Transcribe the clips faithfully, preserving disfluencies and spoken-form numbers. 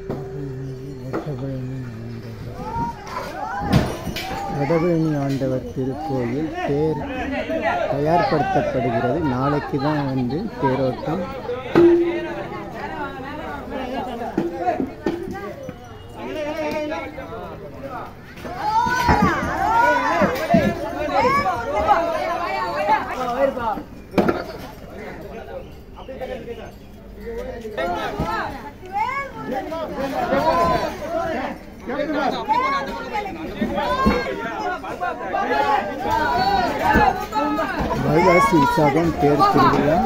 வடபழனி ஆண்டவர் திருக்கோயில் தேர் தயார்படுத்தப்படுகிறது. நாளைக்கு தான் வந்து தேரோட்டம். வைகாசி விசாகம் தேர் திருவிழா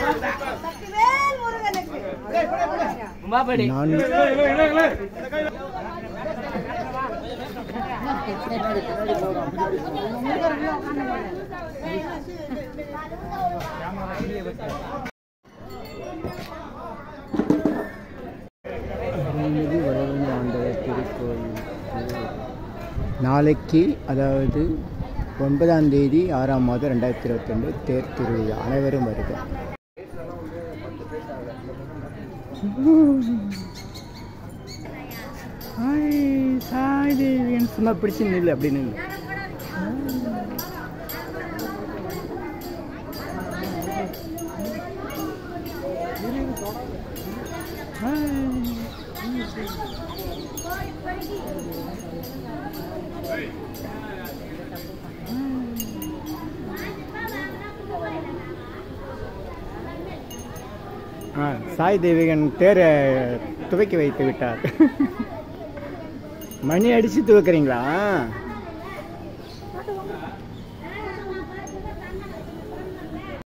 அருள்மிகு வடபழனி ஆண்டவர் திருக்கோயில் நாளைக்கு, அதாவது ஒன்பதாம் தேதி ஆறாம் மாதம் ரெண்டாயிரத்தி இருபத்தி ரெண்டு தேர் திருவிழா. அனைவரும் வருக. சும்மா பிடிச்சி நில்லு அப்படின்னு. சாய் தேவிகன் தேரை துவைக்க வைத்து விட்டார். மணி அடிச்சு துவைக்கிறீங்களா?